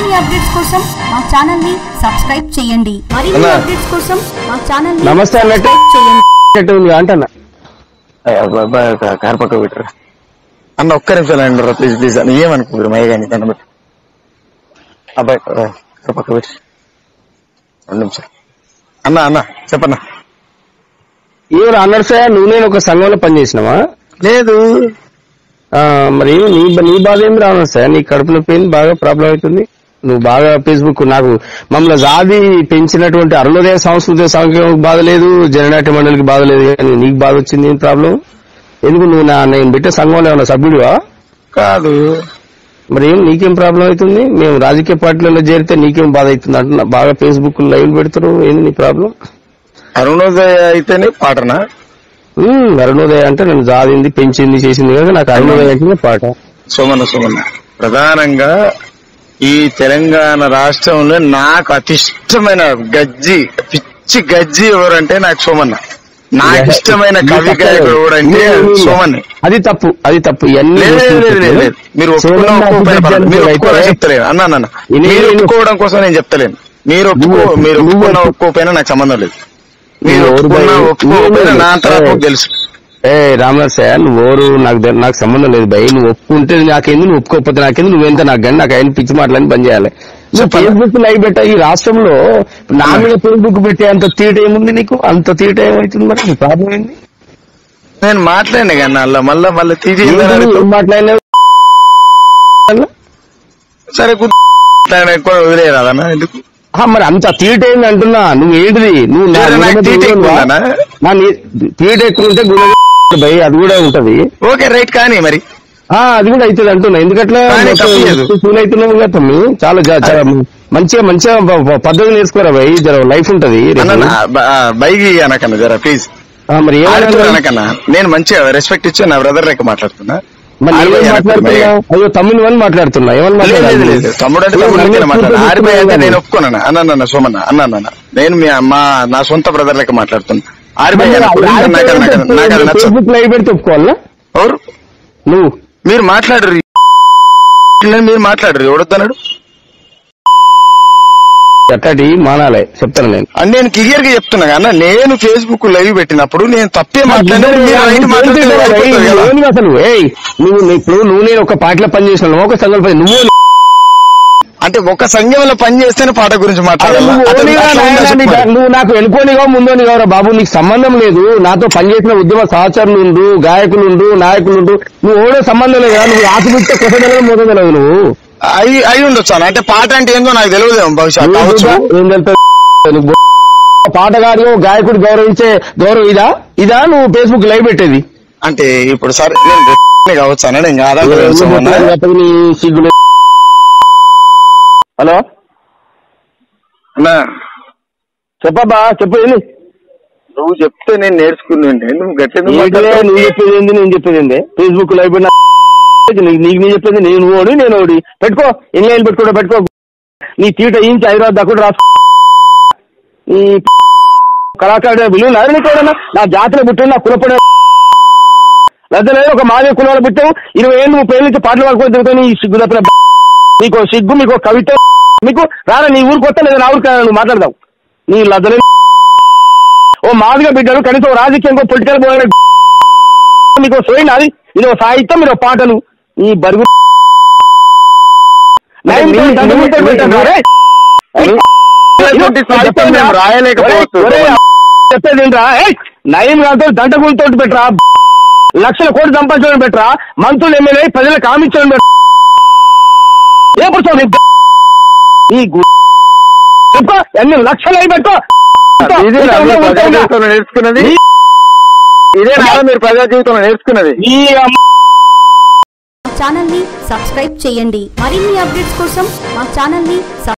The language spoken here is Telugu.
మరిన్ని అప్డేట్స్ కోసం మా ఛానల్ ని సబ్స్క్రైబ్ చేయండి. మరిన్ని అప్డేట్స్ కోసం మా ఛానల్ ని సబ్స్క్రైబ్ చేయండి అంటన్నా. కార్ పక్క పెట్టరా అన్న, ఒక్క నిమిషాలు అండి ప్లీజ్ ప్లీజ్ అని ఏమనుకోరు మయ్య కానీ దాన్ని బట్టి అబ్బాయి కార్ పక్క పెట్టి 2 నిమిషాలు. అన్న అన్న చెప్పన్నా. ఏమన్నా అన్నాడు సార్, నువ్వు నేను ఒక సంఘంలో పనిచేసినావా? లేదు. మరి నీ బాధ ఏమి రావడం సార్? నీ కడుపు నొప్పి బాగా ప్రాబ్లం అవుతుంది. నువ్వు బాగా ఫేస్బుక్ నాకు మమ్మల్ని జాది పెంచినటువంటి అరుణోదయ సంస్కృతి సంఘం బాధ లేదు, జననాట్య మండలికి బాధ లేదు, కానీ నీకు బాధ వచ్చింది ఏం ప్రాబ్లం? ఎందుకు నువ్వు నేను పెట్టే సంఘంలో ఏమన్నా సభ్యుడివా? కాదు. మరి ఏం నీకేం ప్రాబ్లం అవుతుంది? మేము రాజకీయ పార్టీలలో చేరితే నీకేం బాధ అవుతుంది అంటున్నా. బాగా ఫేస్బుక్ లైవ్ పెడతారు, ఏంది నీ ప్రాబ్లం? అరుణోదయ అయితేనే పాటనా? అరుణోదయ అంటే నేను జాదింది పెంచింది చేసింది కదా, నాకు అరుణోదయ అంటే పాట. సోమన్న ప్రధానంగా ఈ తెలంగాణ రాష్ట్రంలో నాకు అతి ఇష్టమైన గజ్జి పిచ్చి గజ్జి ఎవరంటే నాకు సోమన్న. నాకు ఇష్టమైన కవి గాయకుడు ఎవరంటే సోమన్ని. అది తప్పు ఇవన్నీ మీరు ఒప్పుకోవడం చెప్తలేను అన్న. మీరు ఒప్పుకోవడం కోసం నేను చెప్తలేను. మీరు ఒప్పుకోకపోయినా నాకు సంబంధం లేదు. మీరు ఒప్పుకోకపోయినా నా అంతా తెలుసు. రామదాస్ సార్, నువ్వు నాకు సంబంధం లేదు భయ్. నువ్వు ఒప్పుకుంటే నాకేంది, నువ్వు ఒప్పుకోకపోతే నాకేంది, నువ్వెంత నాకు కానీ నాకు ఆయన పిచ్చి మాటలని బంద్ చేయాలి. ఫేస్బుక్ లైవ్ పెట్టా. ఈ రాష్ట్రంలో నా మీద ఫేస్బుక్ పెట్టే అంత తీట ఏముంది నీకు? అంత తీట ఏమవుతుంది? మరి ప్రాబ్లం ఏంది? నేను మాట్లాడినా కానీ అలా మళ్ళీ తీసి మాట్లాడినా సరే ఎక్కువ వదిలేరాదన్నా. ఎందుకు మరి అంత తీట ఏంది అంటున్నా? నువ్వు ఏంటిది? నువ్వు తీట ఎక్కువ ఉంటే భయ్ అది కూడా ఉంటది. ఓకే రైట్, కానీ మరి అది కూడా అవుతుంది అంటున్నా. ఎందుకట్లా ఫీల్ అవుతున్నావు కదా తమ్మి? చాలా మంచిగా పద్ధతి నేర్చుకోరా భయ్, జర లైఫ్ ఉంటది. బైకి అనకన్నా జర ప్లీజ్. మరి అనకన్నా నేను మంచిగా రెస్పెక్ట్ ఇచ్చి నా బ్రదర్ లెక్క మాట్లాడుతున్నా. అయ్యో తమ్ముని అని మాట్లాడుతున్నా. ఏమన్నా తమ్ముడు అంటే మాట్లాడు. ఆరిపోయి అంటే నేను ఒప్పుకోనన్నా అన్న సోమన్న అన్న. నేను నా సొంత బ్రదర్ లెక్క మాట్లాడుతున్నా. ఆరిపోయి లైవ్ పెడితే ఒప్పుకోవాలా? ఎవరు నువ్వు? మీరు మాట్లాడరు, ఎవడొద్దన్నాడు? అట్లాంటి మానాలే చెప్తాను నేను. నేను క్లియర్ గా చెప్తున్నా అన్న. నేను ఫేస్బుక్ లైవ్ పెట్టినప్పుడు నేను తప్పే మాట్లాడాను. అసలు నువ్వు నేను ఒక పాటలో పనిచేసిన ఒక సంఘంలో పని, నువ్వు అంటే ఒక సంఘంలో పని చేస్తేనే పాట గురించి మాట్లాడాలి. నువ్వు నాకు వెళ్ళిపోనిగా ముందోని కావరా బాబు, నీకు సంబంధం లేదు. నాతో పనిచేసిన ఉద్యమ సహచరులు, గాయకులు, నాయకులు, నువ్వు ఓడో సంబంధం లేదు కదా. నువ్వు ఆశిపిస్తే కొసగలవు మోసం తెలియదు. నువ్వు అయి ఉండొచ్చు అంటే పాట అంటే ఏందో నాకు తెలియదేమో భవిష్యత్. ఏం తెలుస్తుంది? పాటగాడు గాయకుడు గౌరవించే గౌరవం ఇదా నువ్వు ఫేస్బుక్ లైవ్ పెట్టేది? అంటే ఇప్పుడు సరే నేను కావచ్చు అన్న, నేను కాదా. హలో అన్నా చెప్పబ్బా, చెప్పు. నువ్వు చెప్తే నేను నేర్చుకున్నాండి. నువ్వు గట్టి నువ్వు చెప్పేది ఏంది, నేను చెప్పేది ఏంది? ఫేస్బుక్ లైవ్ నీకు చెప్పేది నేను ఓడి పెట్టుకో. ఎన్ని పెట్టుకో. నీ తీట ఇంచి హైదరాబాద్ దాకా రాసుకో. ఈ కళాకారుడు విలువ లేదు నీకు. నా జాతర పుట్టాను, నా కులపడే లేదా లేదు. ఒక మాదే కులాలు పుట్టావు, 20 ఏళ్ళు 30 ఏళ్ళ నుంచి పాటలు పాడుకొని తిరుగుతావు. నీ సిగ్గు తప్పిన నీకో సిగ్గు, మీకు కవిత, మీకు రారా నీ ఊరికి వస్తే లేదా నా ఊరికి నువ్వు మాట్లాడదావు. నీ లద్దలే ఓ మాదిగా బిడ్డలు కనీసం రాజకీయంగా పొలిటికల్ పోయిన మీకు సోయినా? అది ఇది సాహిత్యం, మీరు పాటలు. ఈ బరుగు చెప్పేది ఏంట్రా? నయం కాదు, దండగులతో పెట్టరా, లక్షల కోట్లు సంపాదించడం పెట్టరా, మంత్రులు ఎమ్మెల్యే ప్రజలకు హామీచ్చడం పెట్టరా. ఏ పురుషం చెప్పు, ఎన్ని లక్షలు అయి పెట్టుకో. నేర్చుకున్నది ఇదే మీరు ప్రజా జీవితంలో నేర్చుకున్నది. ఈ ఛానల్ ని సబ్స్క్రైబ్ చేయండి. మరిన్ని అప్డేట్స్ కోసం మా ఛానల్ ని